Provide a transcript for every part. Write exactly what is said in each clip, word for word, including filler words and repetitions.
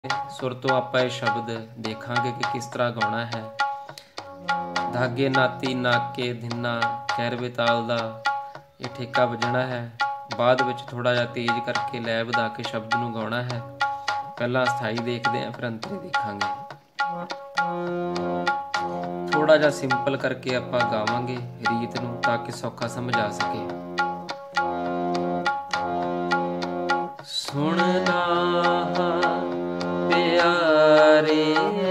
ਸੁਰ ਤੋਂ ਆਪਾਂ ਇਹ ਸ਼ਬਦ ਦੇਖਾਂਗੇ ਕਿ ਕਿਸ ਤਰ੍ਹਾਂ ਗਾਉਣਾ ਹੈ। ਧਾਗੇ ਨਾਤੀ ਨਾਕੇ ਧਿੰਨਾ ਖੈਰ ਬੇਤਾਲ ਦਾ ਇਹ ਠੇਕਾ ਵੱਜਣਾ ਹੈ। ਬਾਅਦ ਵਿੱਚ ਥੋੜ੍ਹਾ ਜਿਹਾ ਤੇਜ਼ ਕਰਕੇ ਲੈ ਵਧਾ ਕੇ ਸ਼ਬਦ ਨੂੰ ਗਾਉਣਾ ਹੈ। ਪਹਿਲਾਂ ਸਥਾਈ ਦੇਖਦੇ ਹਾਂ, ਫਿਰ ਅੰਤਰੇ ਦੇਖਾਂਗੇ। ਥੋੜ੍ਹਾ ਜਿਹਾ ਸਿੰਪਲ ਕਰਕੇ ਆਪਾਂ ਗਾਵਾਂਗੇ ਰੀਤ ਨੂੰ, ਤਾਂ ਕਿ ਸੌਖਾ ਸਮਝ ਆ ਸਕੇ। ਸੁਣਨਾ ਪਿਆਰੇ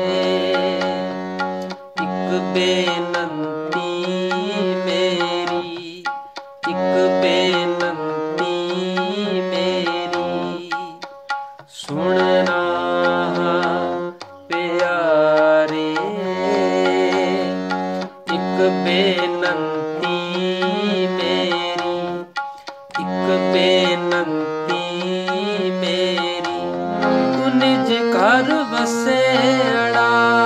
ਇੱਕ ਬੇਨੰਤੀ ਮੇਰੀ, ਇੱਕ ਬੇਨੰਤੀ ਮੇਰੀ, ਸੁਣਨਾ ਪਿਆਰੇ ਇੱਕ ਬੇਨੰਤੀ ਮੇਰੀ, ਇੱਕ ਬੇਨੰਤੀ ਮੇਰੀ, ਤੂੰ ਨਿਜ ਘਰ ਵਸੇੜਾ,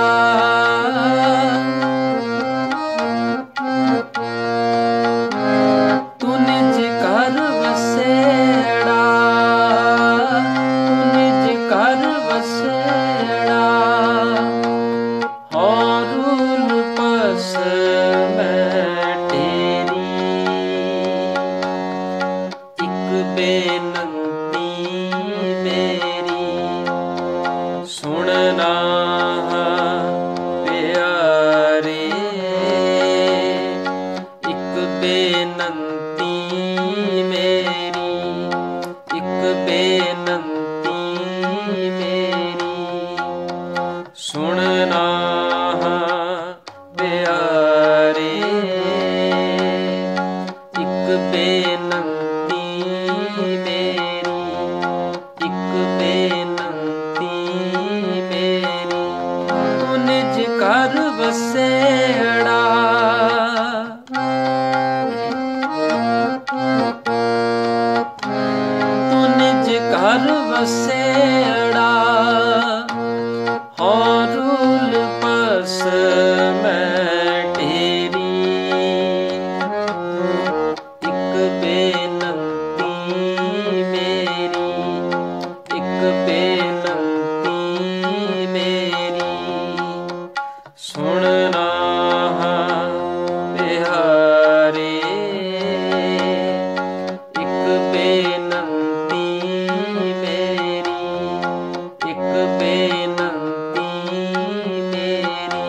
ਤੂੰ ਨਿਜ ਘਰ ਵਸੇੜਾ, ਤੂੰ ਨਿਜ ਘਰ ਵਸੇੜਾ, ਹੌਰੂਲ ਪਸ ਮੈਂ ਤੇਰੀ, ਇੱਕ ਬੇਨੰਤੀ ਮੇਰੀ, ਸੁਣਨਾ ਪਿਆਰੇ ਇੱਕ ਬੇਨੰਤੀ ਮੇਰੀ, ਇੱਕ ਬੇਨੰਤੀ ਮੇਰੀ, ਸੁਣਨਾ ਪਿਆਰੇ ਇੱਕ ਬੇਨੰਤੀ ਮੇਰੀ, ਇੱਕ ਬੇਨੰਤੀ ਮੇਰੀ, ਤੂੰ ਨਿਜ ਘਰ ਵਸੇੜਾ, ਤੂੰ ਨਿਜ ਘਰ ਵਸੇੜਾ, ਹੌਰੂਲ ਪਸ ਮੈਂ ਤੇਰੀ, ਇੱਕ ਬੇਨੰਤੀ ਮੇਰੀ, ਇੱਕ ਬੇਨੰਤੀ ਮੇਰੀ, ਸੁਣਨਾ ਪਿਆਰੇ ਇੱਕ ਬੇਨੰਤੀ ਮੇਰੀ, ਇੱਕ ਬੇਨੰਤੀ ਮੇਰੀ,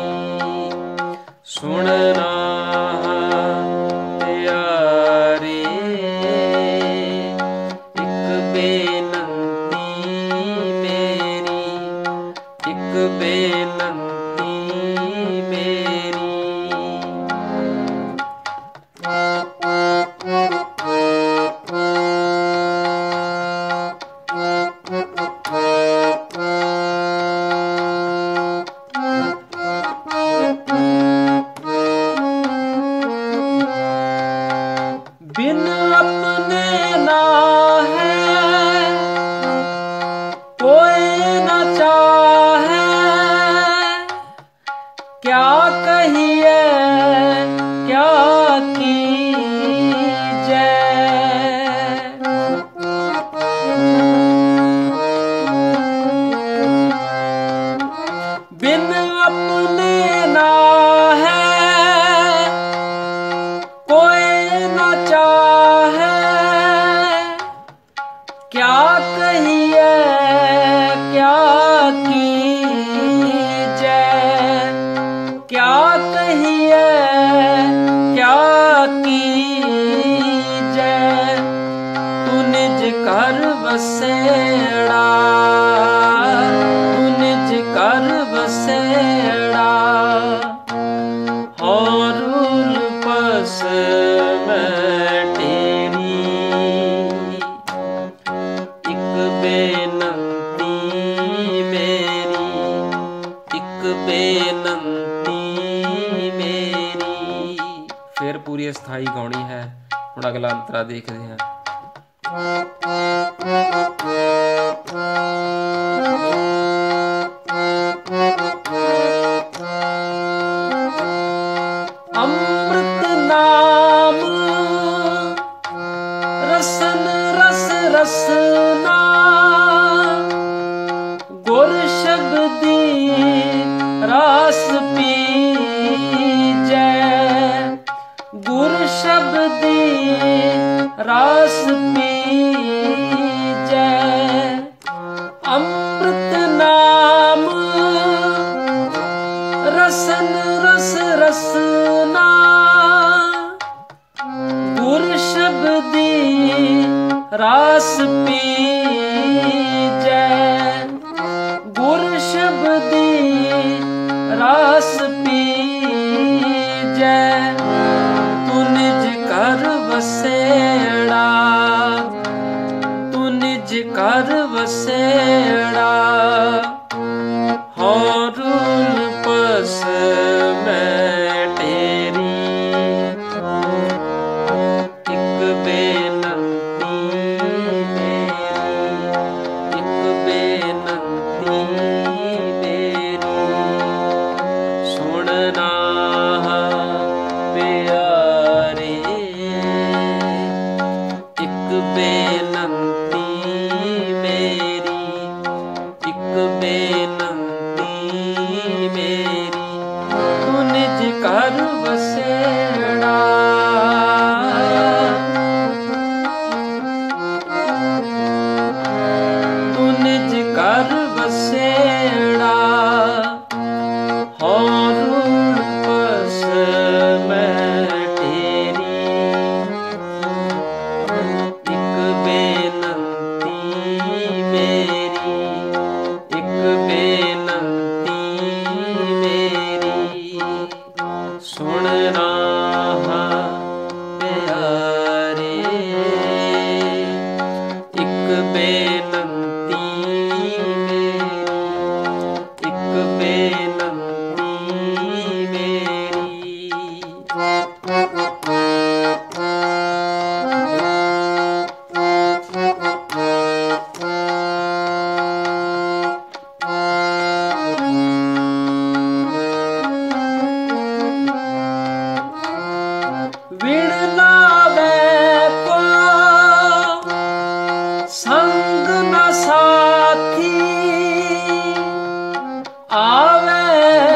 ਸੁਣਨਾ ਪਿਆਰੇ ਇੱਕ ਬੇਨੰਤੀ ਮੇਰੀ, ਇੱਕ ਬੇਨੰਤੀ ਮੇਰੀ। बिन अपने ना है कोई न चाहे, क्या कहिए क्या कीजे, बिन अपने ना है कोई न चाहे, क्या कहिए क्या कीजे, क्या कहिए क्या कीजे, तू निज घर वसेड़ा, तू निज घर वसेड़ा, हौरूल पस मैं तेरी, एक बेनंती मेरी, एक बेनंती मेरी। फिर पूरी अस्थाई गाउनी है। हुण अगला अंतरा देखते हैं। अमृत नाम रसन रस रसना गुर दी रास पीजै, गुर शब्दी रास पीजै। अमृत नाम रसन रस रसना, गुर शब्दी रास पीजै, गुर शब्दी रास पीजै। तू निज घर वसेड़ा, तू निज घर वसेड़ा, हौं रूल पस मैं तेरी। एक बेनती मेरी, एक बेनती मेरी, सुनना प्यारे। एक बेनती मेरी, एक बेनती मेरी, तू निज घर वसेड़ा। तू निज घर वसेड़ा, हौं रूल पस मैं तेरी। एक बेनती मेरी, एक बेनती मेरी, सुनना प्यारे। एक बेनती मेरी, एक बेनती मेरी। विण लावे को संग न साथी, आवे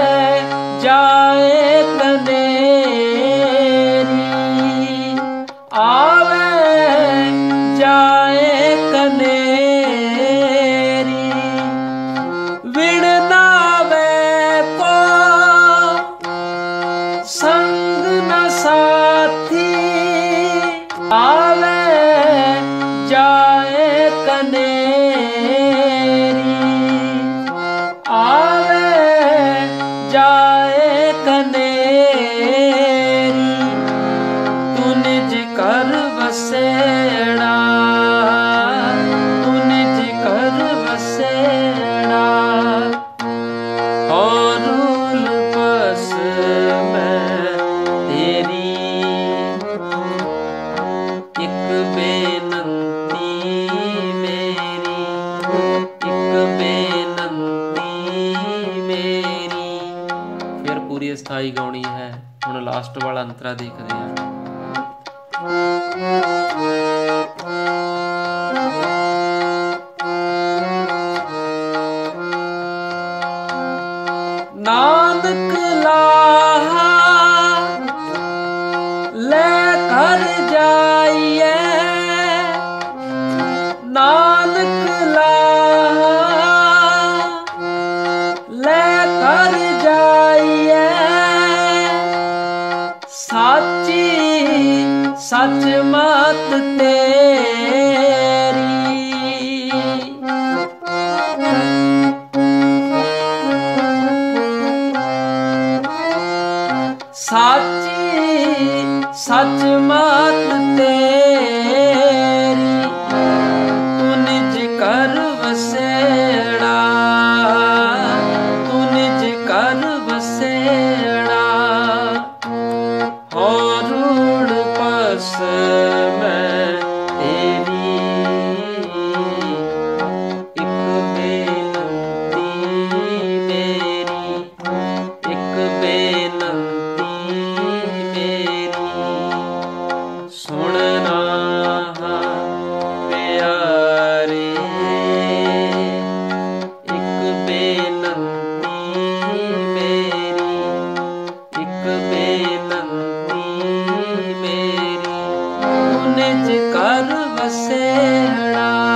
जाए कनेरी, आवे जाए कनेरी। विण लावे को संग न साथी, आवे जाए कनेरी, आवे जाए कनेरी। तू निज घर वसेड़ा, तू निज घर वसेड़ा, हौं रूल पस मैं तेरी। एक बेनती मेरी, एक बेनती मेरी। फिर पूरी अस्थाई गाउणी है। हुण लास्ट वाला अंतरा देखते हैं। नानक लाहा ले घर जाइए, नानक लाहा ले घर जाइए। साची सच मत तेरी, साची सच मत तेरी। तू निज घर वसेड़ा, तू निज घर वसेड़ा, हौं रूल पस मैं तेरी। एक बेनती मेरी, एक बेनती ਨਿਜ ਘਰ ਵਸੇੜਾ।